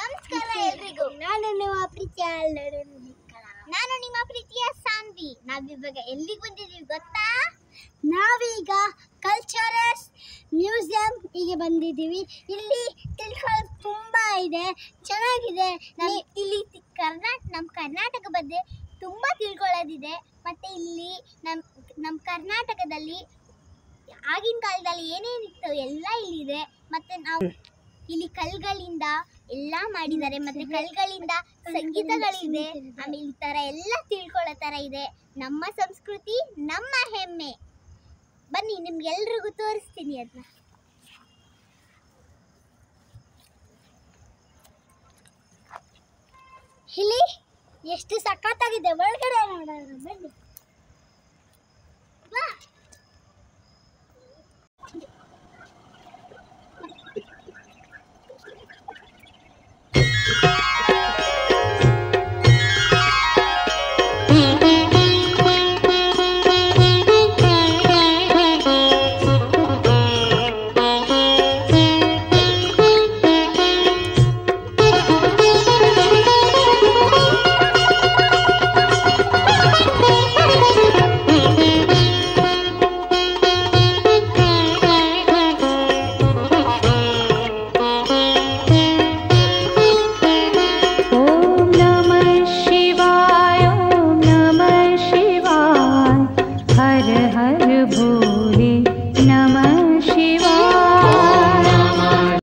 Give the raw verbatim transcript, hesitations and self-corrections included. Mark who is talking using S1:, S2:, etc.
S1: ನಮಸ್ಕಾರ ಎಲ್ರಿಗೂ.
S2: ನಾನು ನಿಮ್ಮ ಪ್ರೀತಿಯ
S1: ನಾನು ನಿಮ್ಮ ಪ್ರೀತಿಯ ಸಾನ್ವಿ. ನಾವಿವಾಗ ಎಲ್ಲಿಗೆ ಬಂದಿದ್ದೀವಿ ಗೊತ್ತಾ?
S2: ನಾವೀಗ ಕಲ್ಚರಲ್ಸ್ ಮ್ಯೂಸಿಯಂ ಹೀಗೆ ಬಂದಿದ್ದೀವಿ. ಇಲ್ಲಿ ತಿಳ್ಕೊಳ್ಳೋದು ತುಂಬಾ ಇದೆ, ಚೆನ್ನಾಗಿದೆ.
S1: ಇಲ್ಲಿ ಕರ್ನಾಟಕ ನಮ್ಮ ಕರ್ನಾಟಕ ಬಗ್ಗೆ ತುಂಬ ತಿಳ್ಕೊಳ್ಳೋದಿದೆ. ಮತ್ತು ಇಲ್ಲಿ ನಮ್ಮ ನಮ್ಮ ಕರ್ನಾಟಕದಲ್ಲಿ ಆಗಿನ ಕಾಲದಲ್ಲಿ ಏನೇನಿತ್ತು ಎಲ್ಲ ಇಲ್ಲಿದೆ. ಮತ್ತು ನಾವು ಇಲ್ಲಿ ಕಲ್ಗಳಿಂದ ಎಲ್ಲ ಮಾಡಿದ್ದಾರೆ, ಮತ್ತು ಕಲ್ಗಳಿಂದ ಸಂಗೀತಗಳಿದೆ. ಆಮೇಲೆ ಈ ಥರ ಎಲ್ಲ ತಿಳ್ಕೊಳ್ಳೋ ಥರ ಇದೆ. ನಮ್ಮ ಸಂಸ್ಕೃತಿ ನಮ್ಮ ಹೆಮ್ಮೆ. ಬನ್ನಿ ನಿಮ್ಗೆಲ್ರಿಗೂ ತೋರಿಸ್ತೀನಿ ಅದನ್ನ.
S2: ಇಲ್ಲಿ ಎಷ್ಟು ಸಖತ್ತಾಗಿದೆ, ಒಳಗಡೆ ನೋಡೋಣ ಬನ್ನಿ.